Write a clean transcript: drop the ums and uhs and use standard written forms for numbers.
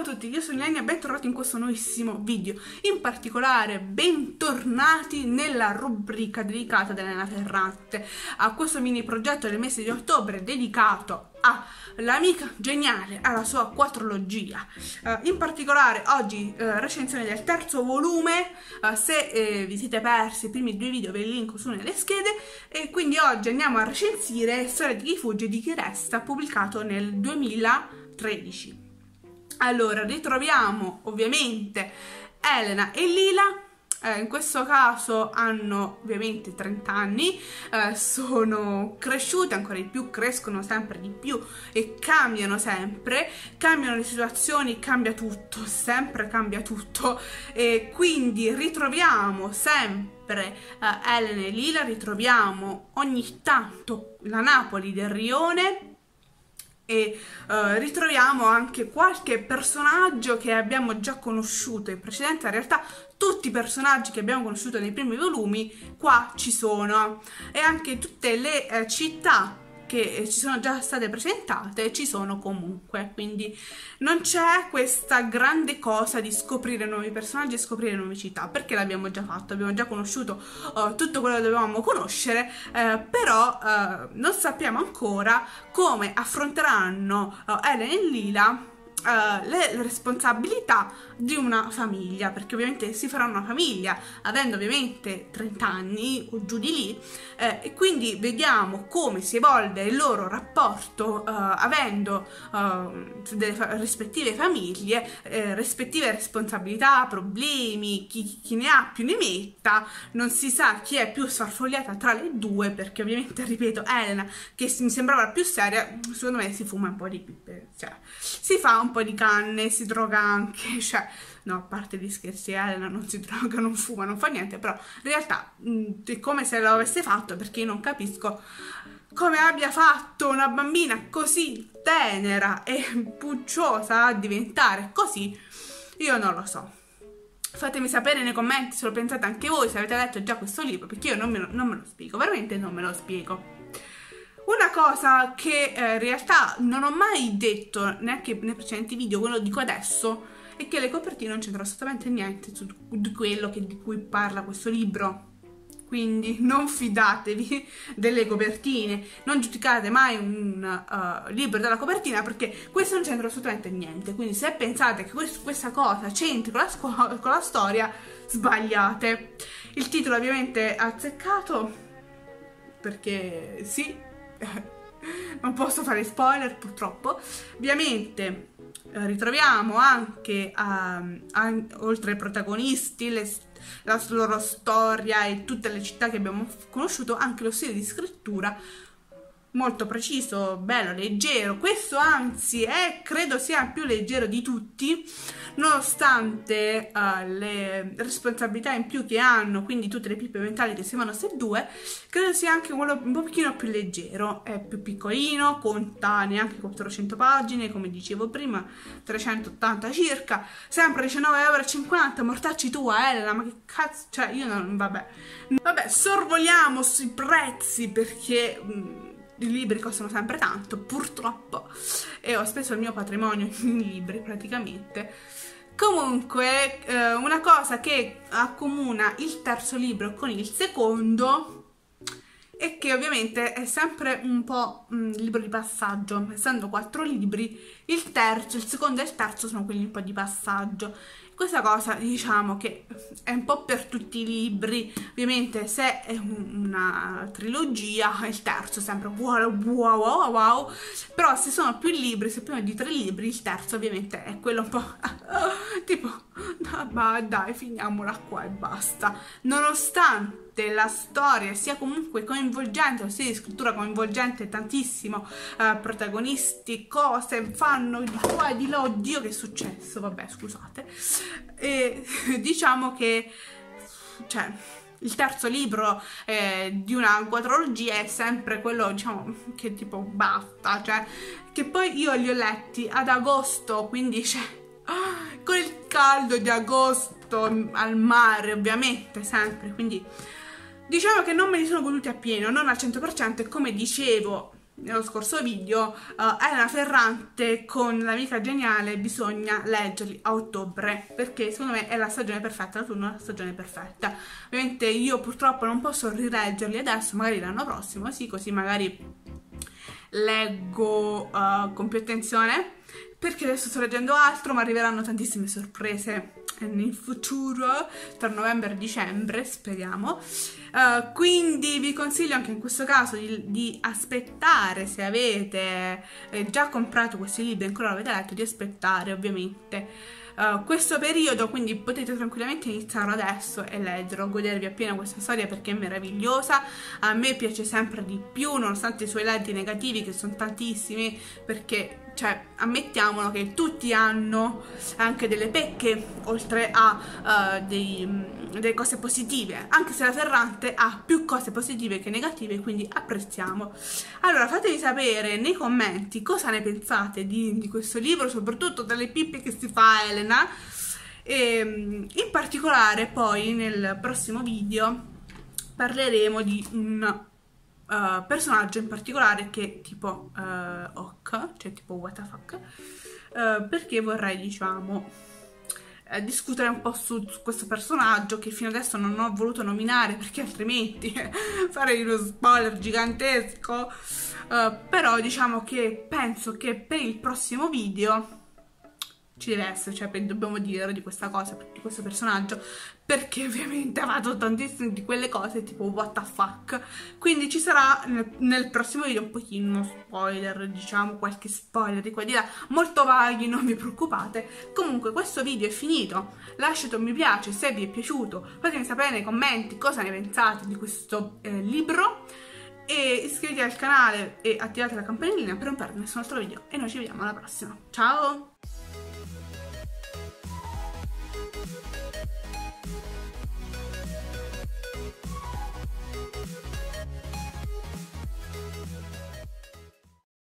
a tutti, io sono Ilenia e bentornati in questo nuovissimo video. In particolare, bentornati nella rubrica dedicata ad Elena Ferrante, a questo mini progetto del mese di ottobre dedicato all'amica geniale, alla sua quattrologia. In particolare oggi recensione del terzo volume. Se vi siete persi i primi due video ve li linko su nelle schede, e quindi oggi andiamo a recensire Storia di chi fugge e di chi resta, pubblicato nel 2013. Allora, ritroviamo ovviamente Elena e Lila. In questo caso hanno ovviamente 30 anni, sono cresciute ancora di più, crescono sempre di più e cambiano sempre, cambiano le situazioni, cambia tutto, sempre cambia tutto, e quindi ritroviamo sempre Elena e Lila, ritroviamo ogni tanto la Napoli del Rione, e ritroviamo anche qualche personaggio che abbiamo già conosciuto in precedenza. In realtà tutti i personaggi che abbiamo conosciuto nei primi volumi qua ci sono, e anche tutte le città che ci sono già state presentate ci sono comunque, quindi non c'è questa grande cosa di scoprire nuovi personaggi e scoprire nuove città, perché l'abbiamo già fatto, abbiamo già conosciuto tutto quello che dovevamo conoscere, però non sappiamo ancora come affronteranno Elena e Lila le responsabilità di una famiglia, perché ovviamente si farà una famiglia avendo ovviamente 30 anni o giù di lì, e quindi vediamo come si evolve il loro rapporto avendo delle rispettive famiglie, rispettive responsabilità, problemi, chi ne ha più ne metta. Non si sa chi è più sfarfogliata tra le due, perché ovviamente, ripeto, Elena, che mi sembrava la più seria, secondo me si fuma un po' di pippe, cioè si fa un po' di canne, si droga anche, cioè no, a parte gli scherzi, Elena non si droga, non fuma, non fa niente, però in realtà è come se lo avesse fatto, perché io non capisco come abbia fatto una bambina così tenera e pucciosa a diventare così. Io non lo so. Fatemi sapere nei commenti se lo pensate anche voi, se avete letto già questo libro, perché io non me lo spiego, veramente non me lo spiego. Una cosa che in realtà non ho mai detto neanche nei precedenti video, quello dico adesso, è che le copertine non c'entrano assolutamente niente di quello di cui parla questo libro. Quindi non fidatevi delle copertine, non giudicate mai un libro dalla copertina, perché questo non c'entra assolutamente niente. Quindi se pensate che questa cosa c'entri con la storia, sbagliate. Il titolo ovviamente è azzeccato, perché sì, non posso fare spoiler purtroppo. Ovviamente ritroviamo anche oltre ai protagonisti la loro storia e tutte le città che abbiamo conosciuto, anche lo stile di scrittura molto preciso, bello, leggero. Questo anzi credo sia il più leggero di tutti, nonostante le responsabilità in più che hanno, quindi tutte le pippe mentali che sembrano queste due. Credo sia anche quello un pochino più leggero, è più piccolino, conta neanche 400 pagine, come dicevo prima, 380 circa, sempre 19,50 €. Mortacci tua, Elena, ma che cazzo, cioè io non, vabbè, sorvoliamo sui prezzi, perché i libri costano sempre tanto, purtroppo, e ho speso il mio patrimonio in libri praticamente. Comunque, una cosa che accomuna il terzo libro con il secondo è che ovviamente è sempre un po' libro di passaggio. Essendo 4 libri, il secondo e il terzo sono quelli un po' di passaggio. Questa cosa diciamo che è un po' per tutti i libri. Ovviamente se è una trilogia, il terzo è sempre wow, però se sono più libri, se più di 3 libri, il terzo ovviamente è quello un po' tipo dai, finiamola qua e basta. Nonostante la storia sia comunque coinvolgente, lo stile di scrittura coinvolgente tantissimo, protagonisti, cose, fanno di qua e di là, oddio che è successo, vabbè scusate, e diciamo che cioè il terzo libro di una quadrologia è sempre quello, diciamo, che tipo basta, cioè che poi io li ho letti ad agosto, quindi cioè con il caldo di agosto al mare ovviamente sempre, quindi diciamo che non me li sono goduti appieno, non al 100%, e come dicevo nello scorso video, Elena Ferrante con L'amica geniale bisogna leggerli a ottobre, perché secondo me è la stagione perfetta, l'autunno è la stagione perfetta. Ovviamente io purtroppo non posso rileggerli adesso, magari l'anno prossimo, sì, così magari leggo con più attenzione, perché adesso sto leggendo altro, ma arriveranno tantissime sorprese in futuro, tra novembre e dicembre, speriamo. Quindi vi consiglio anche in questo caso di aspettare, se avete già comprato questi libri e ancora non avete letto, di aspettare ovviamente questo periodo, quindi potete tranquillamente iniziare adesso e leggerlo, godervi appieno questa storia perché è meravigliosa. A me piace sempre di più, nonostante i suoi lati negativi, che sono tantissimi, perché cioè, ammettiamolo che tutti hanno anche delle pecche, oltre a delle cose positive, anche se la Ferrante ha più cose positive che negative, quindi apprezziamo. Allora, fatemi sapere nei commenti cosa ne pensate di questo libro, soprattutto dalle pippe che si fa Elena, e in particolare poi nel prossimo video parleremo di un personaggio in particolare che è tipo ok, cioè tipo what the fuck, perché vorrei, diciamo, discutere un po' su questo personaggio che fino adesso non ho voluto nominare perché altrimenti farei uno spoiler gigantesco, però diciamo che penso che per il prossimo video ci deve essere, cioè dobbiamo dire di questa cosa, di questo personaggio, perché ovviamente ha fatto tantissime di quelle cose tipo what the fuck, quindi ci sarà nel prossimo video un pochino spoiler, diciamo qualche spoiler di qua e di là, molto vaghi, non vi preoccupate. Comunque questo video è finito, lasciate un mi piace se vi è piaciuto, fatemi sapere nei commenti cosa ne pensate di questo libro, e iscrivetevi al canale e attivate la campanellina per non perdere nessun altro video, e noi ci vediamo alla prossima, ciao!